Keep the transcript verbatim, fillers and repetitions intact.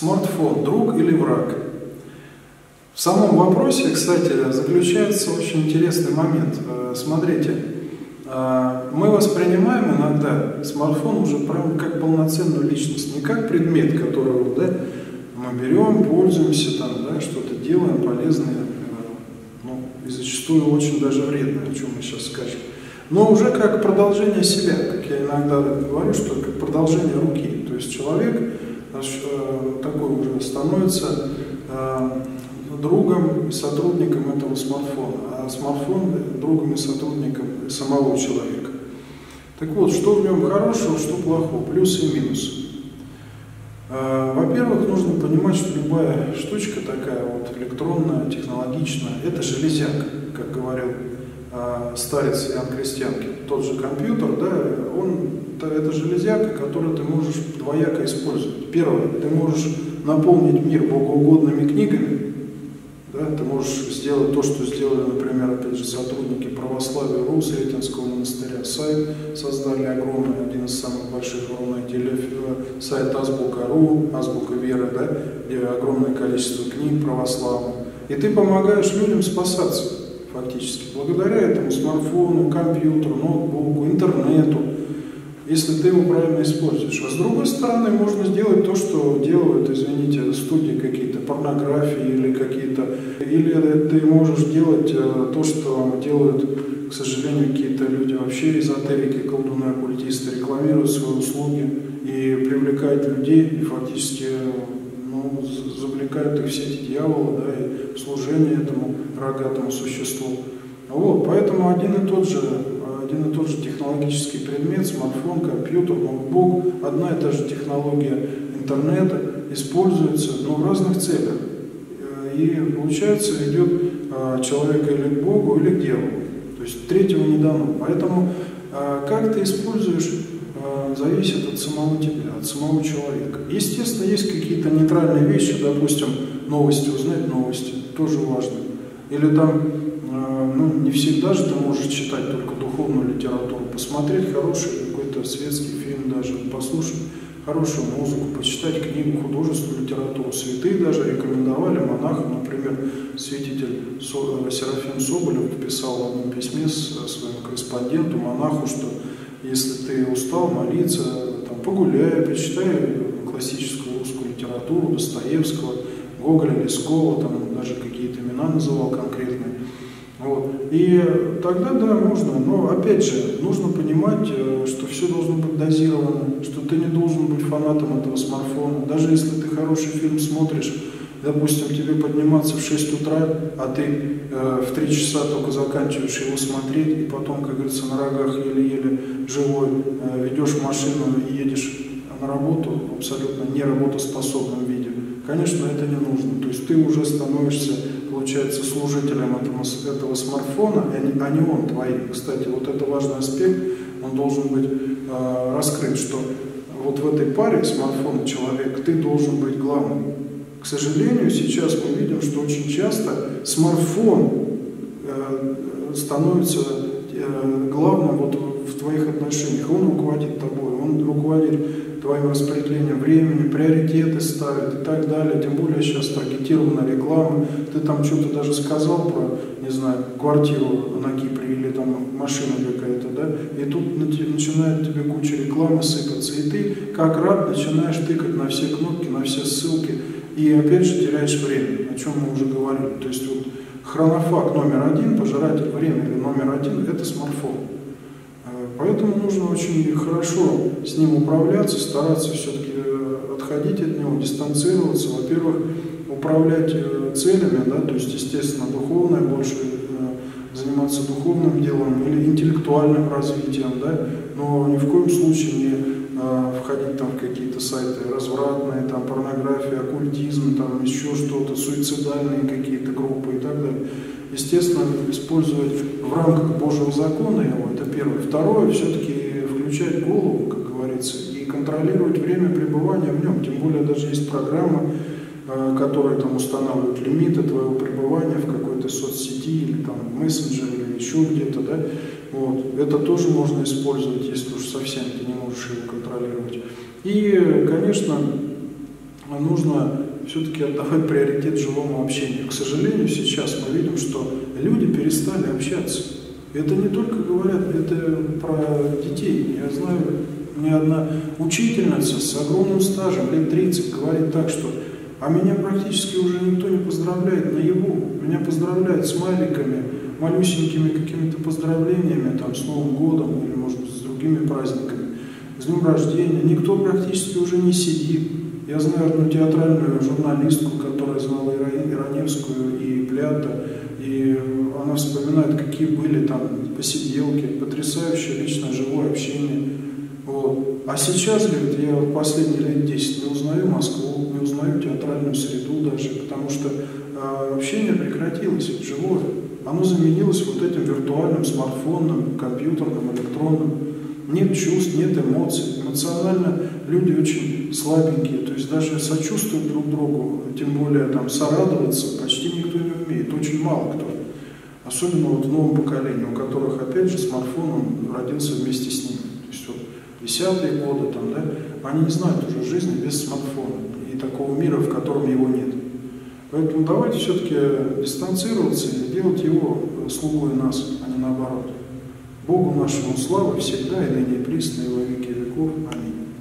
Смартфон – друг или враг? В самом вопросе, кстати, заключается очень интересный момент. Смотрите, мы воспринимаем иногда смартфон уже прям как полноценную личность, не как предмет, который, да, мы берем, пользуемся, там, да, что-то делаем полезное, ну, и зачастую очень даже вредное, о чем мы сейчас скажем. Но уже как продолжение себя, как я иногда говорю, что как продолжение руки. То есть человек такой уже становится другом и сотрудником этого смартфона, а смартфон другом и сотрудником самого человека. Так вот, что в нем хорошего, что плохого, плюсы и минусы. Во-первых, нужно понимать, что любая штучка такая вот электронная, технологичная, это железяка, как говорил старец Иоанн Крестьянкин. Тот же компьютер, да, он, это железяка, которую ты можешь двояко использовать. Первое, ты можешь наполнить мир богоугодными книгами, да, ты можешь сделать то, что сделали, например, опять же, сотрудники православия РУ Сретенского монастыря. Сайт создали огромный, один из самых больших в Рунете, сайт Азбука.ру, Азбука Веры, да, где огромное количество книг православных. И ты помогаешь людям спасаться фактически, благодаря этому смартфону, компьютеру, ноутбуку, интернету, если ты его правильно используешь. А с другой стороны, можно сделать то, что делают, извините, студии какие-то, порнографии или какие-то, или ты можешь делать то, что делают, к сожалению, какие-то люди вообще эзотерики, колдуны, оккультисты, рекламируют свои услуги и привлекают людей, и фактически, ну, завлекают их в сети дьявола, да, и в служение этому рогатому существу. Вот, поэтому один и тот же Один и тот же технологический предмет, смартфон, компьютер, ноутбук, одна и та же технология интернета используется, но в разных целях. И получается, идет человек или к Богу, или к дьяволу. То есть третьего не дано. Поэтому как ты используешь, зависит от самого тебя, от самого человека. Естественно, есть какие-то нейтральные вещи, допустим, новости, узнать новости, тоже важно. Или там, ну, не всегда же ты можешь читать только духовную литературу, посмотреть хороший какой-то светский фильм даже, послушать хорошую музыку, почитать книгу, художественную литературу. Святые даже рекомендовали монахам, например, святитель Серафим Соболев писал в одном письме своему корреспонденту, монаху, что если ты устал молиться, там, погуляй, почитай классическую русскую литературу, Достоевского, Гоголя, Лескова, там даже какие-то имена называл конкретные. Вот. И тогда, да, можно, но опять же, нужно понимать, что все должно быть дозировано, что ты не должен быть фанатом этого смартфона. Даже если ты хороший фильм смотришь, допустим, тебе подниматься в шесть утра, а ты э, в три часа только заканчиваешь его смотреть, и потом, как говорится, на рогах еле-еле живой э, ведешь машину и едешь на работу в абсолютно неработоспособном виде. Конечно, это не нужно. То есть ты уже становишься, получается, служителем этого, этого смартфона, а не, а не он твоим. Кстати, вот это важный аспект, он должен быть э, раскрыт, что вот в этой паре смартфон и человек, ты должен быть главным. К сожалению, сейчас мы видим, что очень часто смартфон э, становится э, главным вот в твоих отношениях. Он руководит тобой, он руководит твоим распределением времени, приоритеты ставит и так далее. Тем более сейчас таргетированная реклама. Ты там что-то даже сказал про, не знаю, квартиру на Кипре или там машина какая-то, да, и тут начинает тебе куча рекламы сыпаться, и ты, как раб, начинаешь тыкать на все кнопки, на все ссылки, и опять же теряешь время, о чем мы уже говорили. То есть вот хронофаг номер один, пожиратель времени номер один – это смартфон. Поэтому нужно очень хорошо с ним управляться, стараться все-таки отходить от него, дистанцироваться. Во-первых, управлять целями, да, то есть, естественно, духовное, больше заниматься духовным делом или интеллектуальным развитием, да, но ни в коем случае не э, входить там в какие-то сайты развратные, там порнография, оккультизм, там еще что-то, суицидальные какие-то группы и так далее. Естественно, использовать в рамках Божьего закона его, это первое. Второе, все-таки включать голову, как говорится, и контролировать время пребывания в нем. Тем более даже есть программы, э, которые там устанавливают лимиты твоего пребывания в какой-то соцсети или там мессенджере или еще где-то, да. Вот. Это тоже можно использовать, если уж совсем ты не можешь его контролировать. И, конечно, нужно все-таки отдавать приоритет живому общению. К сожалению, сейчас мы видим, что люди перестали общаться. Это не только говорят, это про детей. Я знаю, ни одна учительница с огромным стажем, лет тридцать, говорит так, что а меня практически уже никто не поздравляет наяву. Меня поздравляют смайликами, малюсенькими какими-то поздравлениями, там, с Новым годом или, может быть, с другими праздниками, с днем рождения. Никто практически уже не сидит. Я знаю одну театральную журналистку, которая знала и Раневскую, и Плята, и она вспоминает, какие были там посиделки, потрясающее личное живое общение. Вот. А сейчас, говорит, я последние лет десять не узнаю Москву, не узнаю театральную среду даже, потому что э, общение прекратилось, живое. Оно заменилось вот этим виртуальным, смартфонным, компьютерным, электронным. Нет чувств, нет эмоций. Эмоционально люди очень слабенькие, то есть даже сочувствовать друг другу, тем более там сорадоваться, почти никто не умеет, очень мало кто. Особенно вот в новом поколении, у которых, опять же, смартфон родился вместе с ними. То есть вот десятые годы, там, да, они не знают уже жизни без смартфона и такого мира, в котором его нет. Поэтому давайте все-таки дистанцироваться и делать его слугой нас, а не наоборот. Богу нашему слава всегда и ныне и присно и во веки веков. Аминь.